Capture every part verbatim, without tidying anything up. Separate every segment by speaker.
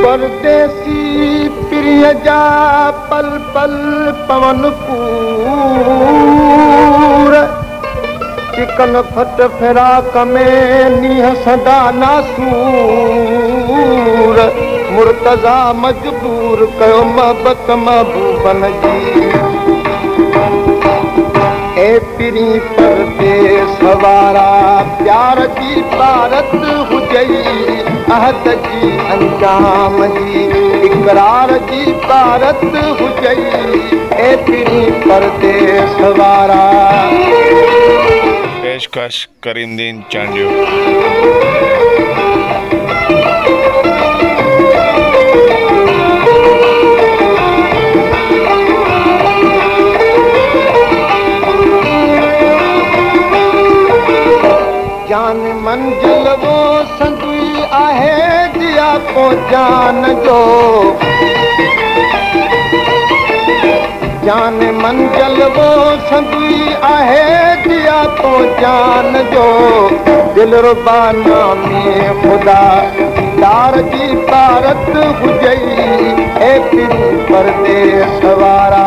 Speaker 1: परदेसी प्रिय जा पल पल पवन पूर चिकन फट फिराक में नीह सदा नासूर मुर्तज़ा मजबूर कयो मोहब्बत महबूबन जी ए पिरी परदेस वारा प्यार जी भारत हुजई अहद जी अंजाम जी इकरार जी भारत हुजई ए पिरी परदेस वारा।
Speaker 2: पेशकश करीमदीन चांडियो।
Speaker 1: जान मंजिल वो संदुई आहे जिया को जान जो जान मंजिल वो संदुई आहे जिया को जान जो दिल रुबाना में खुदा दार जी भारत हुजई ए पिरी परदेस वारा।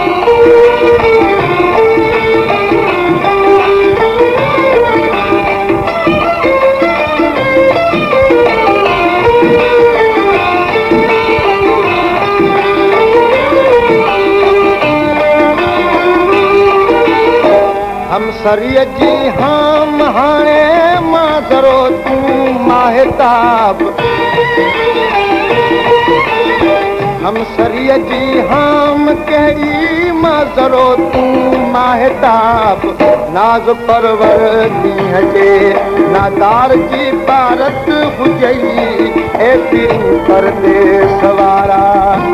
Speaker 1: हम सरिय जी हम हाणे माज़रो तूं माहिताब हम सरिय जी हम कहिड़ी माज़रो तूं माहिताब नाज़ परवर ॾींहं जे नादार जी भारत हुजई ए पिरी परदेस वारा।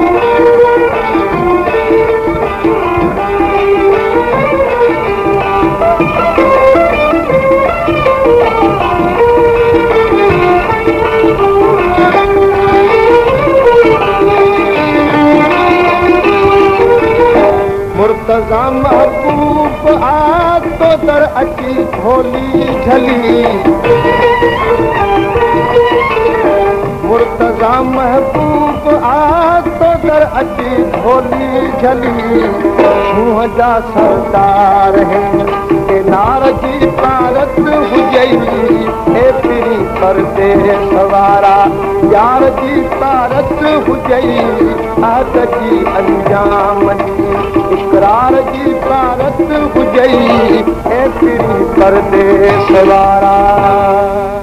Speaker 1: मुर्तज़ा महबूब आ तो दर अची झोली झली मुर्तज़ा महबूब आ तो दर अची झोली झली मुंह जा सरदार हैं के नार जी भारत हुजई ए पिरी परदेस वारा यार जी भारत हुजई अहद जी अंजाम जी इकरार जी भारत हुजई ए पिरी परदेस वारा।